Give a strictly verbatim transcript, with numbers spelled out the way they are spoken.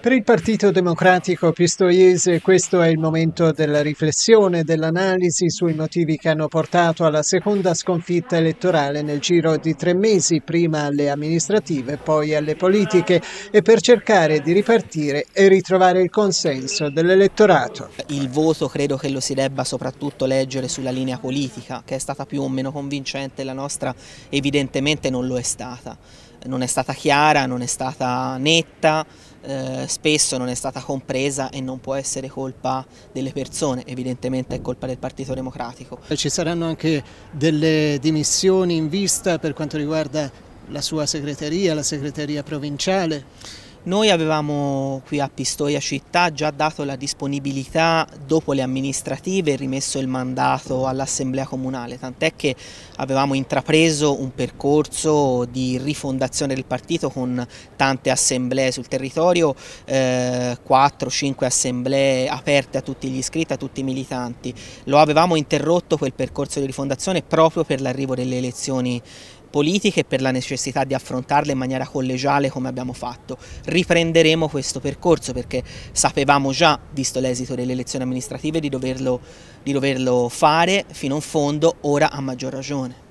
Per il Partito Democratico Pistoiese questo è il momento della riflessione, dell'analisi sui motivi che hanno portato alla seconda sconfitta elettorale nel giro di tre mesi, prima alle amministrative, poi alle politiche, e per cercare di ripartire e ritrovare il consenso dell'elettorato. Il voto credo che lo si debba soprattutto leggere sulla linea politica, che è stata più o meno convincente, la nostra evidentemente non lo è stata. Non è stata chiara, non è stata netta, eh, spesso non è stata compresa e non può essere colpa delle persone, evidentemente è colpa del Partito Democratico. Ci saranno anche delle dimissioni in vista per quanto riguarda la sua segreteria, la segreteria provinciale? Noi avevamo qui a Pistoia città già dato la disponibilità dopo le amministrative e rimesso il mandato all'assemblea comunale, tant'è che avevamo intrapreso un percorso di rifondazione del partito con tante assemblee sul territorio, eh, quattro cinque assemblee aperte a tutti gli iscritti, a tutti i militanti. Lo avevamo interrotto quel percorso di rifondazione proprio per l'arrivo delle elezioni politiche e per la necessità di affrontarle in maniera collegiale come abbiamo fatto. Riprenderemo questo percorso perché sapevamo già, visto l'esito delle elezioni amministrative, di doverlo, di doverlo fare fino in fondo, ora a maggior ragione.